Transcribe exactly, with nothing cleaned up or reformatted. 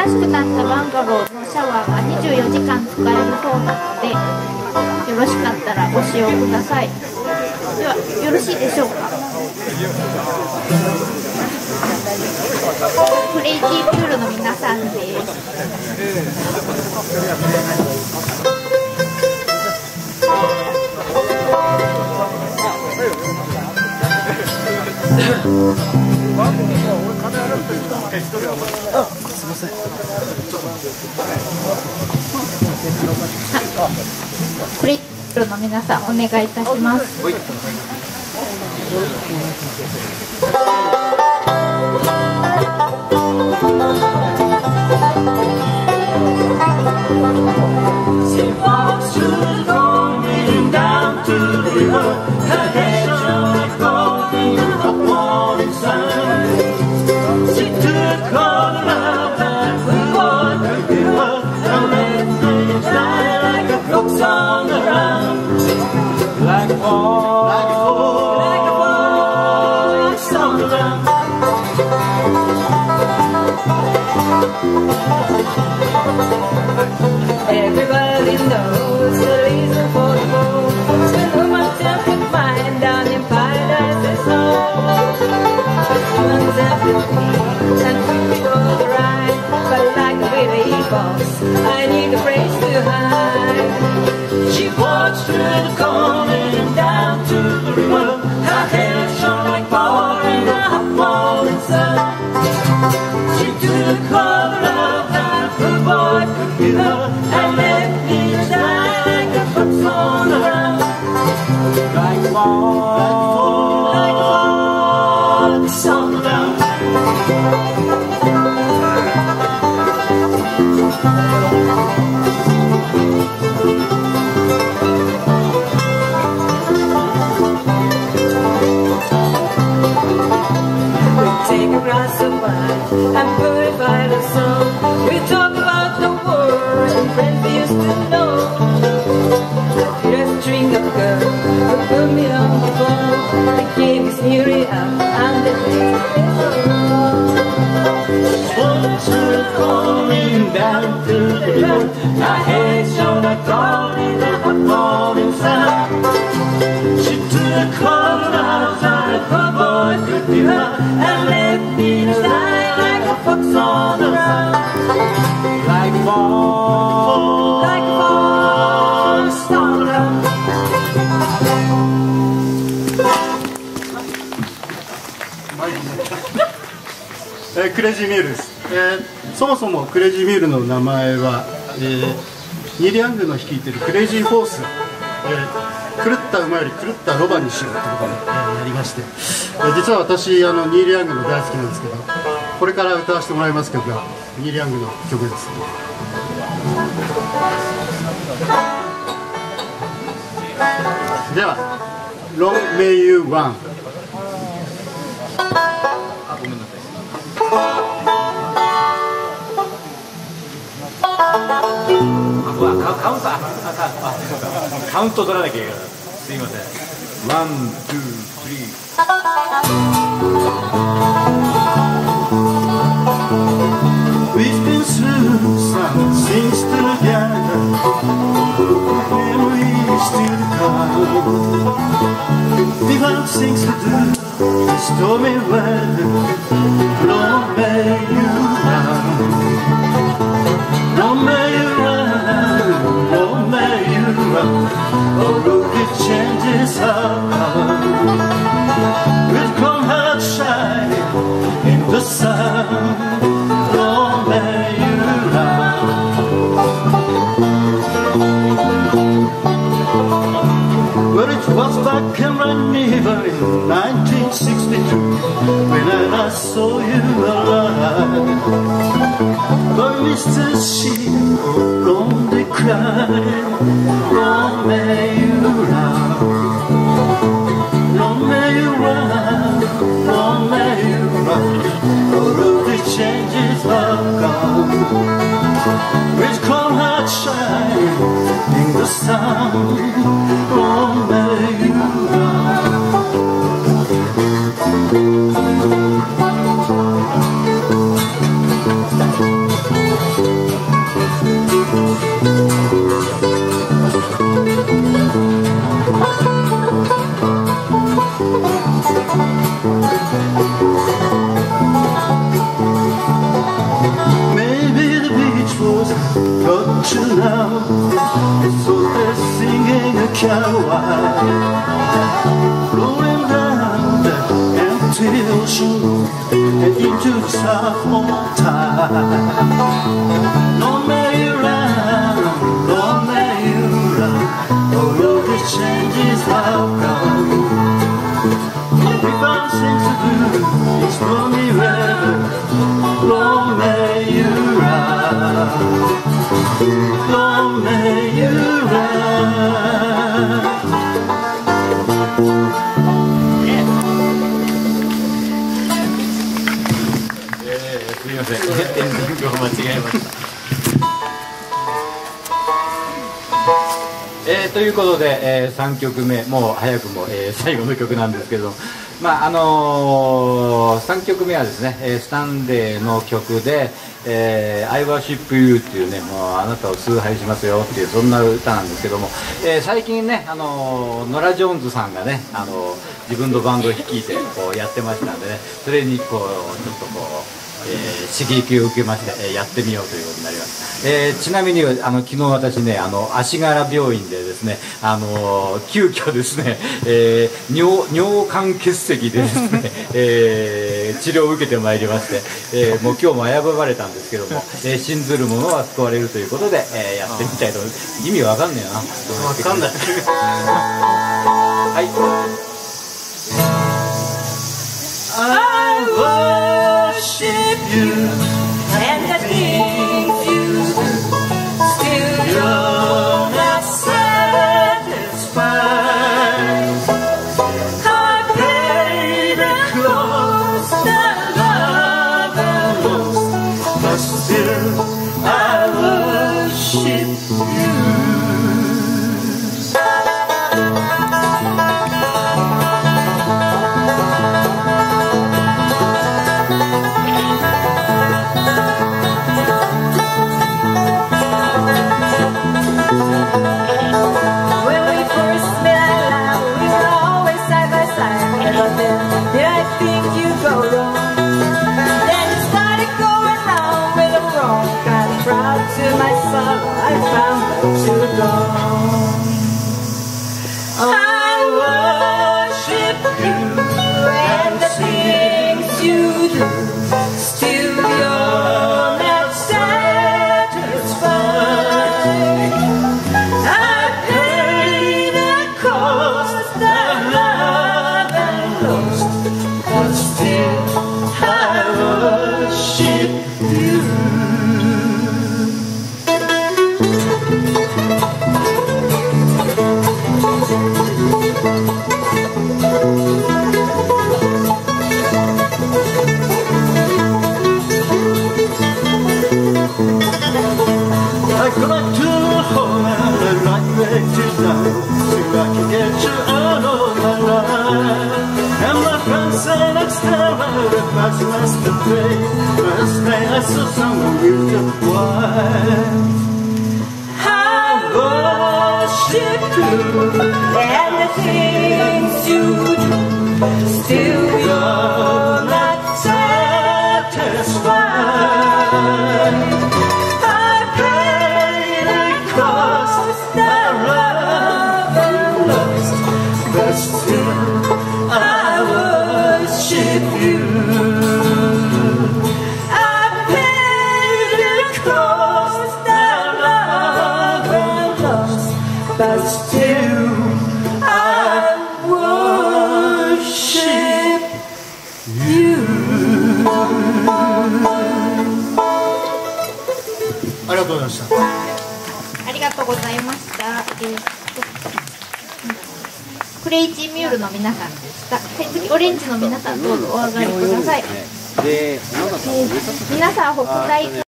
新しくなったバンガローのシャワーがにじゅうよじかん使えるそうなので、よろしかったらご使用ください。ではよろしいでしょうか。クレイジーピュールの皆さんです。 すみません。 クレイジーピュールの皆さんお願いいたします。 Everybody knows the reason for the fall. Spend all my time with mine down in Paradise's home. Humans have to be and we go the ride, but like a baby boss, I need a place to hide. She walks through the corner and down to the river. Her hair shone like pouring a hot morning sun. She took all the love that her boy could give her and left me to die like a fox on the run. Like a fox, like a fox on the run. We take a glass of wine and put it by the sun. We talk about the world and friends we used to know. I feel a string of girls who put me on the phone. They gave me sneery up and they made Swans were calling down to the river. My head shone like dawn in the hot morning sun. She took all the love that her boy could give her and left me to die like a fox on the run. Like a fox, like a fox on the run. えー、クレイジーミュールです、えー、そもそもクレイジーミュールの名前は、えー、ニール・ヤングの率いているクレイジーフォース、えー、狂った馬より狂ったロバにしようということで、えー、やりまして、えー、実は私あのニール・ヤングの大好きなんですけど、これから歌わせてもらいます曲がニール・ヤングの曲です。では Long May You Run。 カウントカウント取らなきゃいけない。すいません。ワン、ツー、スリー。 We've been through some things together, memories still come. We've had things to do in stormy weather. Long may you run, long may you run, long may you run. Although the changes have come, we'll come out shining in the sun. Long may you run. Well, it was back in Geneva in nineteen sixty-two when I saw you alive. But Mister Sheep, oh, lonely crying, long may you run. Long may you run, long may you run. All the changes have gone. With cold heart shine in the sun. Long may you run. shower, rolling down the empty ocean and into the soft tide. No merry-round, no merry-round, all of the changes have come. Everyone sings the blues, it's stormy weather, long may you ride, long may you ride. すみません、エンディングを間違えました。えー、ということで、えー、さんきょくめ、もう早くも、えー、最後の曲なんですけど、まああのー、さんきょくめはですね、えー、スタンレーの曲で「えー、I Worship You」っていうね、もうあなたを崇拝しますよっていうそんな歌なんですけども、えー、最近ね、あのー、ノラ・ジョーンズさんがね、あのー、自分のバンドを率いてこうやってましたんでね、それにこうちょっとこう。えー、刺激を受けまして、えー、やってみようということになります。えー、ちなみにあの昨日私ね、あの足柄病院でですね、あのー、急遽ですね、えー、尿尿管結石でですね、えー、治療を受けてまいりまして、えー、もう今日も危ぶまれたんですけども、えー、信ずる者は救われるということで、えー、やってみたいと思います。意味わかんねえな。 わかんない。 はい。 I worship you and the things you do. Still you're not satisfied. I paid the cost of love and lost, but still I worship you. To my sorrow, I found that you were gone. I worship you and the things you do. Still you're not satisfied. I pay the cost of love and lost, but still I worship you. I go back to home and I like back to down, so I can get you out of my life. And my friends say next time I will pass less to pay. First day I saw someone with your wife. I worship you and the things you do. Still you're not satisfied. But still I worship you. I paid the cost of love and lost, but still I worship you. ありがとうございました。 ありがとうございました。えークレイジーミュールの皆さんでした。はい、次オレンジの皆さんどうぞお上がりください。えー、皆さん北大